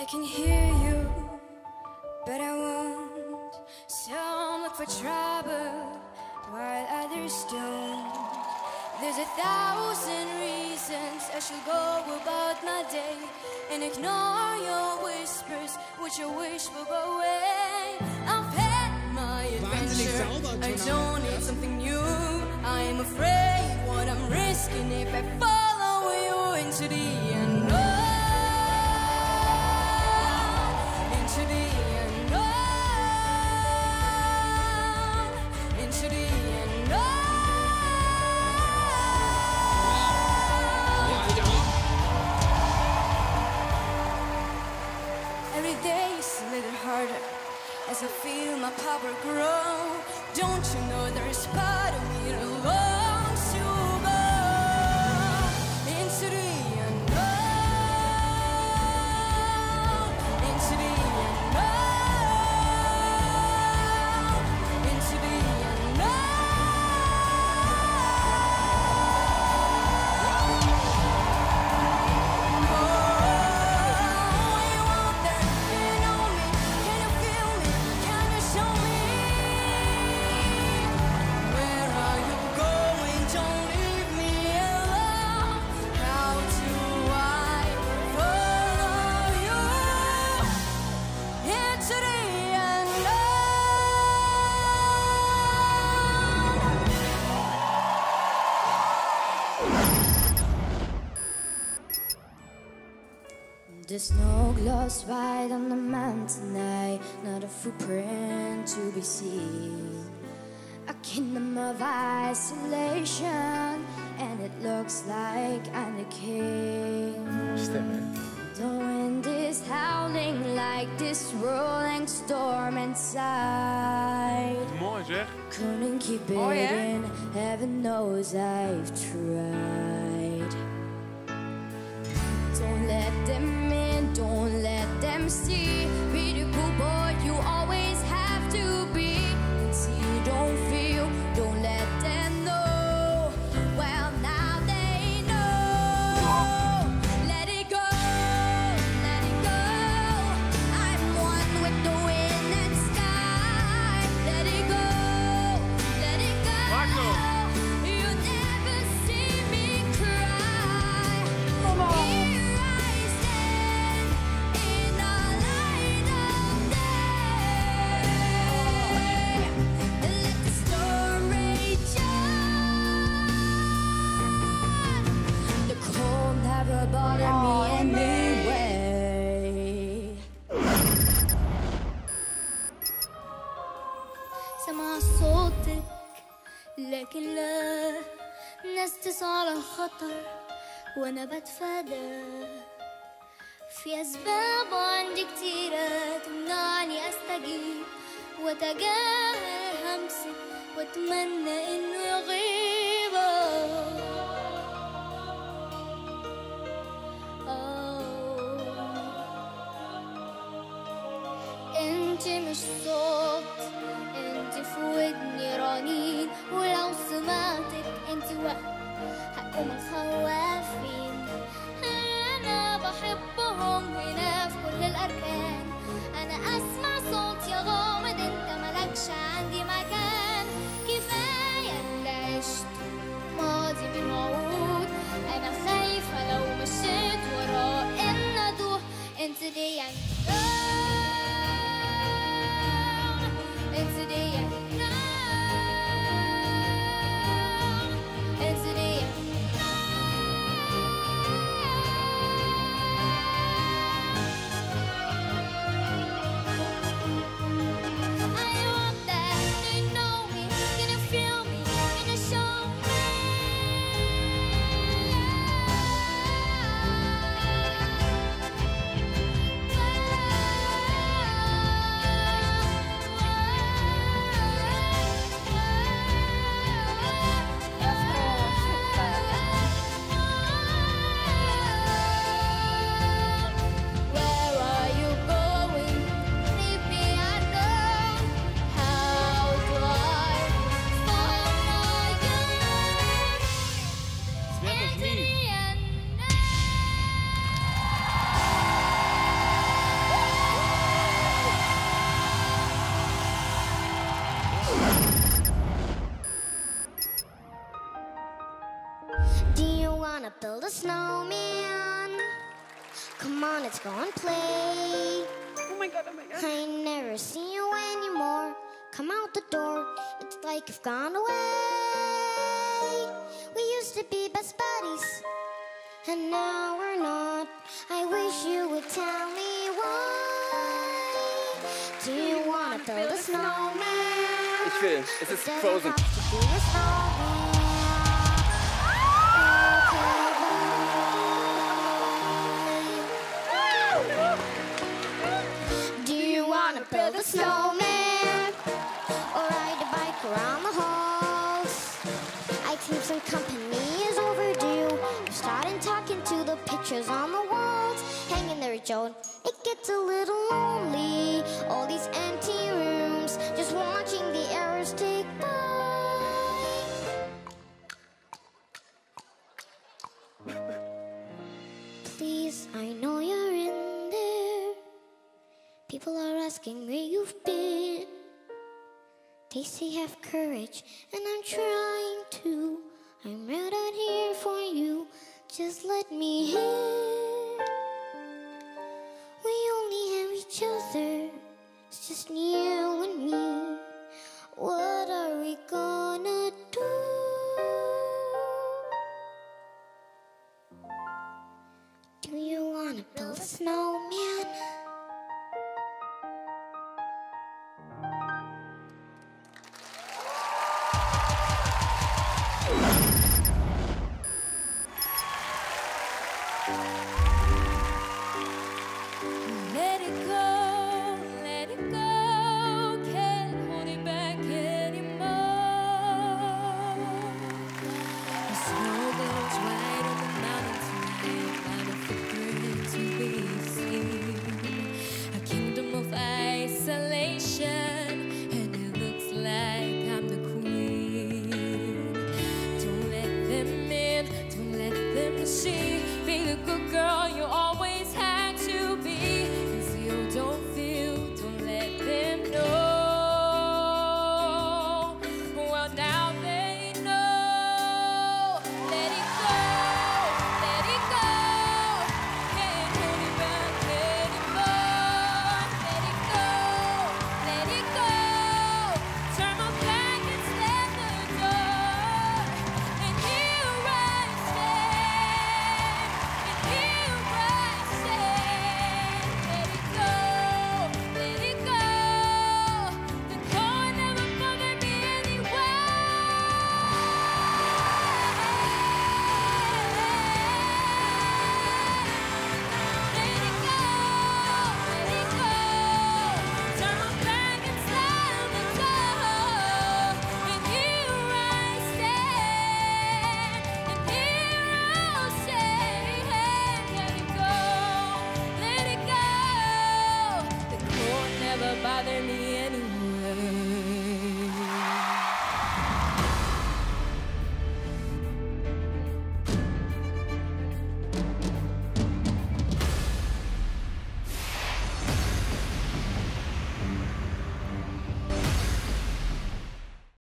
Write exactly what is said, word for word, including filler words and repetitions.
I can hear you, but I won't. Some look for trouble, while others don't. There's a thousand reasons I should go about my day and ignore your whispers, which I wish would go away. I've had my adventure, I don't need something new. I am afraid what I'm risking if I follow you into the unknown. As I feel my power grow, don't you know there is part of me that longs to go into the unknown, into the unknown, into the There's no gloss right on the man tonight, not a footprint to be seen. A kingdom of isolation, and it looks like I'm the king. The wind is howling like this rolling storm inside. Mooi zeg. Couldn't keep it oh, yeah? in, heaven knows I've tried. Don't let them in, don't let them see. Be the good boy you always have to be. And see you don't feel, don't let them know. Well, now they know. Let it go, let it go. I'm one with the wind and sky. Let it go, let it go. Marco. You never see me cry. Come on. Bother me anyway. سمع صوتك لكن لا، ناس تسعى للخطر وانا بتفادى. في اسباب عندي كتيرة تمنعني استجيب واتجاهل همسك واتمنى انه يغيب. انت مش صوت، انت في ودني رنين، ولو سمعتك انت وقت هقوم الخوافين. انا بحبهم هنا في كل الاركان، انا اسمع صوت يا غامض انت ملكش عندي مكان. كفايه اللي عشت ماضي بموعود، انا خايفه لو مشيت وراه ان ادوه. انت دي يعني into the unknown, into the unknown. wanna build a snowman? Come on, let's go and play. Oh my god, oh my god. I never see you anymore. Come out the door, it's like you've gone away. We used to be best buddies, and now we're not. I wish you would tell me why. Do you wanna build a snowman? Ich will. Es ist Frozen. Doesn't have to be a snowman. Do you wanna build a snowman or ride a bike around the halls? I think some company is overdue. You're starting talking to the pictures on the walls. Hanging there, Joe. It gets a little lonely. All these empty rooms, just watching the errors tick by. Please, I know you're in there. People are asking where you've been. They say have courage, and I'm trying to. I'm right out here for you. Just let me in. We only have each other. It's just you and me. What are we gonna do? Do you wanna build a snowman? Oh.